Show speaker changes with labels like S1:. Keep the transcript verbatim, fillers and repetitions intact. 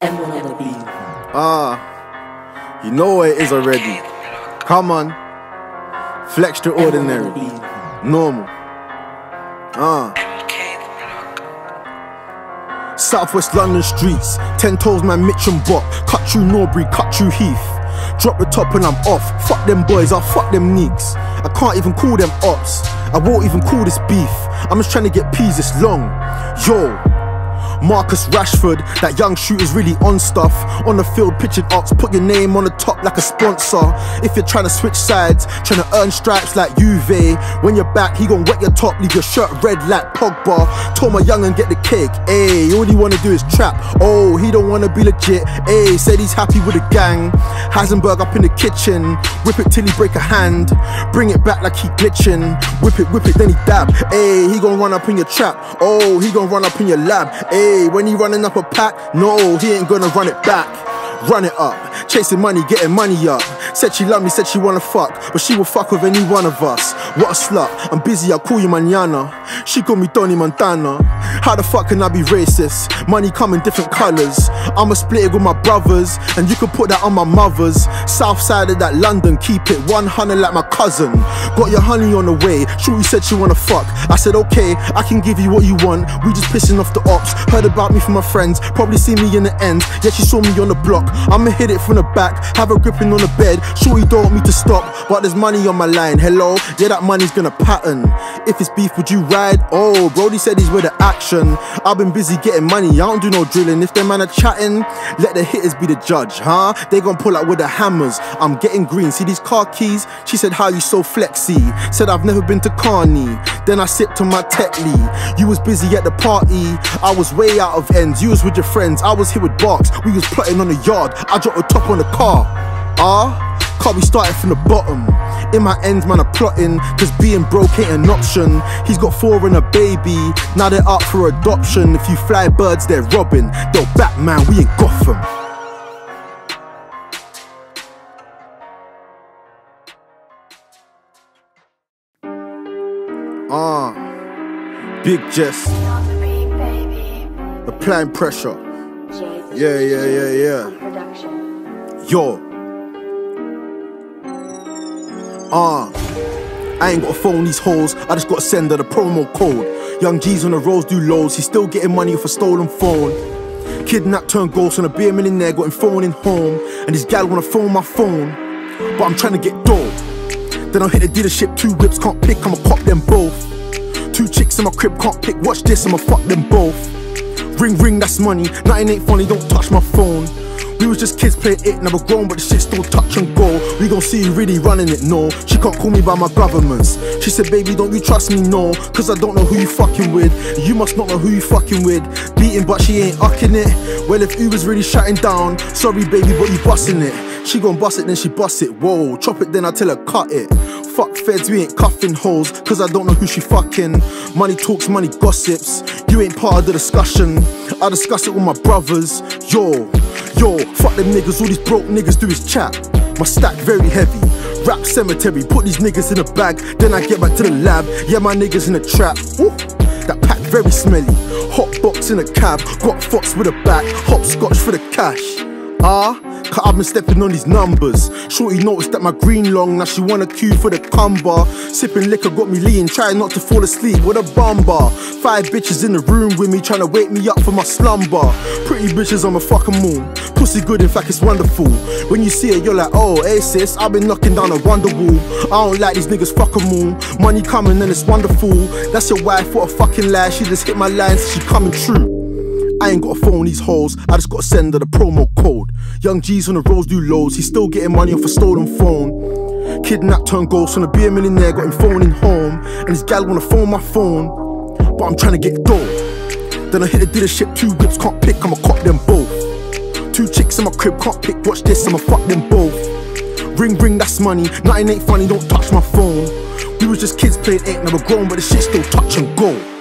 S1: Emerald on the beat.
S2: Ah, you know what it is already. Come on. Flextraordinary. Normal. Ah. Southwest London streets, ten toes man Mitch and Bop. Cut through Norbury, cut through Heath. Drop the top and I'm off. Fuck them boys, I'll fuck them neeks. I can't even call them ops, I won't even call this beef. I'm just trying to get peas this long. Yo, Marcus Rashford, that young shooter's really on stuff. On the field, pictured ops, put your name on the top like a sponsor. If you're trying to switch sides, trying to earn stripes like Juve, when you're back, he gon' wet your top, leave your shirt red like Pogba. Told my young'un get the cake, ayy, all he wanna do is trap. Oh, he don't wanna be legit, ayy, said he's happy with the gang. Heisenberg up in the kitchen, whip it till he break a hand. Bring it back like he glitching, whip it, whip it, then he dab. Ayy, he gon' run up in your trap, oh, he gon' run up in your lab. Ayy, when he running up a pack, no, he ain't gonna run it back. Run it up, chasing money, getting money up. Said she love me, said she wanna fuck, but she will fuck with any one of us. What a slut, I'm busy, I'll call you mañana. She call me Tony Montana. How the fuck can I be racist? Money come in different colours. I'ma split it with my brothers, and you can put that on my mother's. South side of that London, keep it one hundred like my cousin. Got your honey on the way, Shorty said she wanna fuck. I said okay, I can give you what you want. We just pissing off the ops. Heard about me from my friends, probably see me in the end. Yeah, she saw me on the block. I'ma hit it from the back, have her gripping on the bed. Shorty don't want me to stop, but there's money on my line. Hello, yeah, that money's gonna pattern. If it's beef, would you ride? Oh, Brody said he's with the action. I've been busy getting money, I don't do no drilling. If them man are chatting, let the hitters be the judge, huh? They gon' pull out with the hammers. I'm getting green, see these car keys? She said, how you so flexy? Said I've never been to Carney. Then I sipped on my Tetley. You was busy at the party, I was way out of ends. You was with your friends, I was here with Barks. We was plotting on the yard, I dropped the top on the car. Ah, can't be starting from the bottom. In my ends, man, I'm plotting, cause being broke ain't an option. He's got four and a baby, now they're up for adoption. If you fly birds, they're robbing. Yo, Batman, we ain't Gotham. Ah, Big Jess, applying pressure. Yeah, yeah, yeah, yeah. Yo. Ah, uh, I ain't gotta phone these hoes, I just gotta send her the promo code. Young G's on the roads do loads, he's still getting money off a stolen phone. Kidnapped turned ghost on a beer millionaire, got him phoning home. And this gal wanna phone my phone, but I'm trying to get dough. Then I'll hit the dealership, two whips can't pick, I'ma cop them both. Two chicks in my crib can't pick, watch this, I'ma fuck them both. Ring ring, that's money, nothing ain't funny, don't touch my phone. We was just kids playing it, never grown, but the shit still touch and go. We gon' see you really running it, no. She can't call me by my governments. She said, baby, don't you trust me, no. Cause I don't know who you fucking with. You must not know who you fucking with. Beating, but she ain't ucking it. Well, if Uber's really shutting down, sorry, baby, but you busting it. She gon' bust it, then she bust it, whoa. Chop it, then I tell her, cut it. Fuck feds, we ain't cuffing hoes, cause I don't know who she fucking. Money talks, money gossips. You ain't part of the discussion. I discuss it with my brothers. Yo, yo, fuck them niggas, all these broke niggas do is chat. My stack very heavy, rap cemetery, put these niggas in a bag, then I get back to the lab. Yeah, my niggas in the trap. Ooh, that pack very smelly. Hot box in a cab, got fox with a back, hopscotch for the cash. Ah, cause I've been stepping on these numbers. Shorty noticed that my green long, now she wanna queue for the cumber. Sipping liquor got me lean, trying not to fall asleep with a bumper. Five bitches in the room with me, trying to wake me up from my slumber. Pretty bitches on my fucking moon. Pussy good, in fact it's wonderful. When you see it, you're like, oh, hey sis, I've been knocking down a wonder wall. I don't like these niggas, fuck 'em all. Money coming and it's wonderful. That's your wife, what a fucking lie. She just hit my line, so she coming true. I ain't gotta phone these hoes, I just gotta send her the promo code. Young G's on the roads do loads, he's still getting money off a stolen phone. Kidnapped turned ghost on a beer millionaire, got him phoning home. And this gal wanna phone my phone, but I'm trying to get dough. Then I hit the dealership, two whips can't pick, I'ma cop them both. Two chicks in my crib can't pick, watch this, I'ma fuck them both. Ring ring, that's money, nothing ain't funny, don't touch my phone. We was just kids playing it, never grown, but the shit still touch and go.